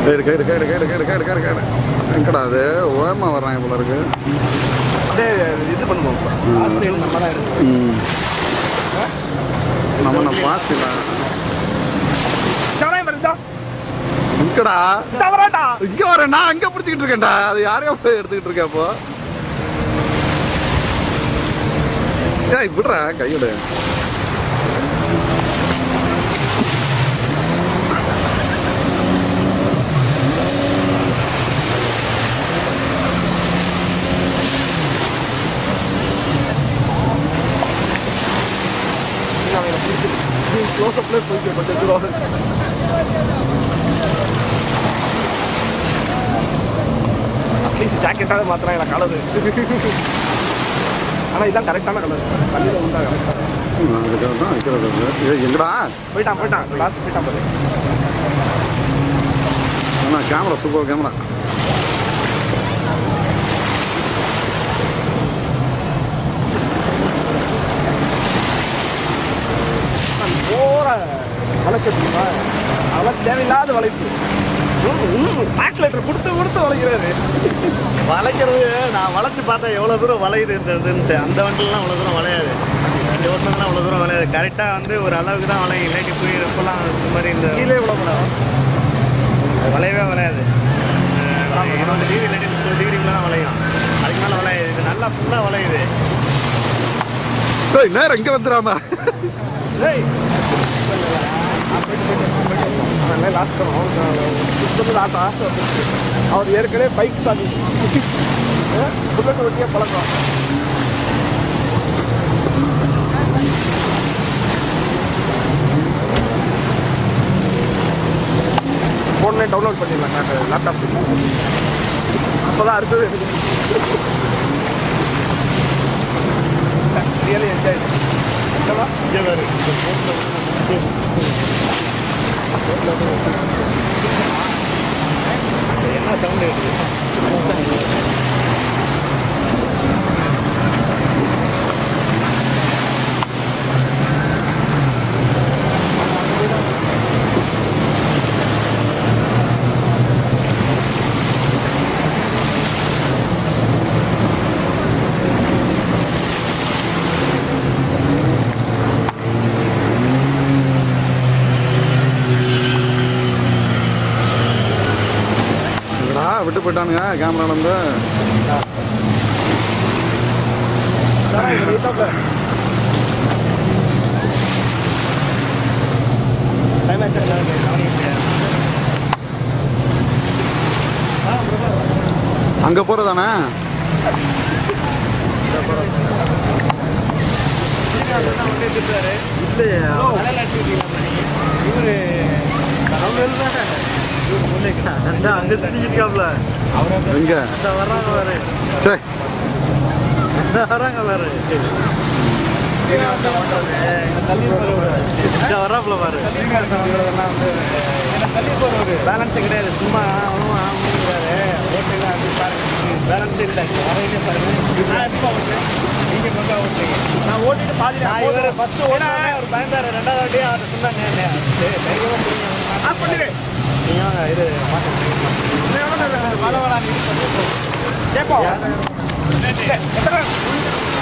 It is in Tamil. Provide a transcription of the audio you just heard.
எங்கடா அது ஓரமா வர்றாங்க போல இருக்கு. இது பண்ணுவோம் நம்ம பாஸ் இல்ல இங்கடா இங்க வரேன். நான் அங்க பிடிச்சிக்கிட்டு இருக்கேன்டா. அது யாரையோ போய் எடுத்துக்கிட்டு இருக்கேன். அப்போ ஏய் விடுறா கையோட. க்ளோஸ் அப்ல போயிட்டு கொஞ்சம் அட்லீஸ்ட் ஜாக்கெட்டாவது மாத்திரம் எனக்கு கலரு. ஆனால் இதுதான் கரெக்டான கலர். கல்லில் உண்டா கரெக்டாக எங்கடா போயிட்டான் லாஸ்ட் போயிட்டான் பாரு. ஆனால் கேமரா சூப்பர் கேமரா. போற வளைக்கிறதுமா அவன் தேவையில்லாத வளைப்பு. ஆக்சிலேட்டர் கொடுத்து வளைக்கிறாரு. வளைக்கிறது நான் வளைச்சு பார்த்தேன் எவ்வளோ தூரம் வளையுது இருந்ததுன்ட்டு. அந்த வண்டிலாம் அவ்வளோ தூரம் வளையாது. இந்த ஓட்டம்லாம் அவ்வளோ தூரம் வளையாது. கரெக்டாக வந்து ஒரு அளவுக்கு தான் வளையும். இல்லாட்டி போய் இருப்பெல்லாம் இந்த மாதிரி இந்த கீழே இவ்வளோ படம் வளையவே வளையாது. 20 டிகிரி இல்லாட்டி 30 டிகிரிக்குள்ள தான் வளையும். அதுக்கு மேலே வளையாது. இது நல்லா ஃபுல்லாக வளையுது. நேரம் இங்கே வந்துடாம லாஸ்ட் ஆசை வந்துச்சு. அவர் ஏற்கனவே பைக் சாதி புல்லட் ஓட்டியே பழக்கம். ஃபோன்லேயே டவுன்லோட் பண்ணிடலாம் லேப்டாப். அப்போதான் அடுத்தது ரியலி என்ஜாய். என்ன சவுண்டு விட்டு போயிட்டானுங்க கேமரா வந்து. அங்க போறதானே அங்கே தெரிஞ்சிருக்காப்ல. எங்க வர்றாங்க வேறு. சரி வர்றாங்க வேறு. வர்றாப்புல பாரு. பேலன்ஸே கிடையாது. சும்மா பேலன்ஸ் இல்லை. நான் ஓட்டிட்டு பாதி ஃபஸ்ட்டு ஓட ஒரு பயந்தாரு. ரெண்டாவது வாட்டியே அவர் சொன்னாங்க இது கேட்போம்.